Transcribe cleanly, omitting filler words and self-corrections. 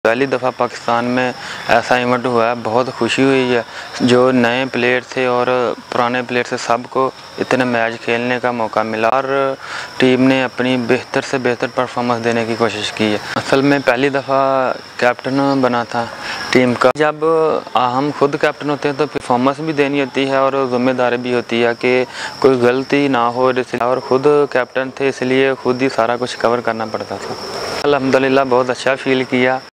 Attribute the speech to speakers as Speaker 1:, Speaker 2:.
Speaker 1: पहली दफ़ा पाकिस्तान में ऐसा इवेंट हुआ है, बहुत खुशी हुई है। जो नए प्लेयर थे और पुराने प्लेयर थे, सबको इतने मैच खेलने का मौका मिला और टीम ने अपनी बेहतर से बेहतर परफॉर्मेंस देने की कोशिश की है। असल में पहली दफ़ा कैप्टन बना था टीम का। जब हम खुद कैप्टन होते हैं तो परफॉर्मेंस भी देनी होती है और ज़िम्मेदारी भी होती है कि कोई गलती ना हो, और ख़ुद कैप्टन थे इसलिए खुद ही सारा कुछ कवर करना पड़ता था। अल्हम्दुलिल्लाह बहुत अच्छा फील किया।